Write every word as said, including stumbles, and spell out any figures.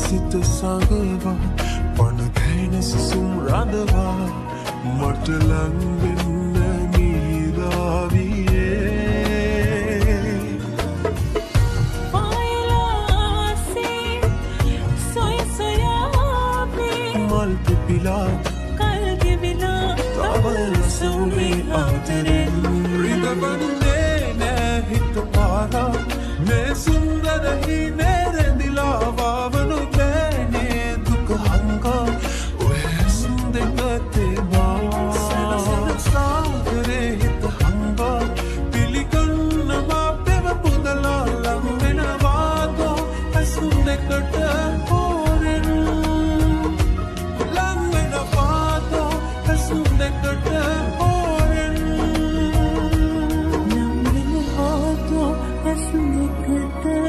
සිත සංගවා පණ දැන සිසුම් රඳවා මට ලං වෙන්න නීරාවියේ මල් පිපිලා කල් ගෙවිලා තවල සුමේ ආදරෙන් රිදවන්නේ නෑ හිත පාරා මේ සුන්දර හිනේ රැඳිලා වවනු බෑනේ දුක හංගා ඔය සුන්දරතේ බා සනසන සාගරේ හිත හංගා පිළිගන්න මා පෙව පුදලා ලං වෙනවා තෝ අසුන්දකට හොරෙන් ලං වෙනවා තෝ අසුන්දකට Let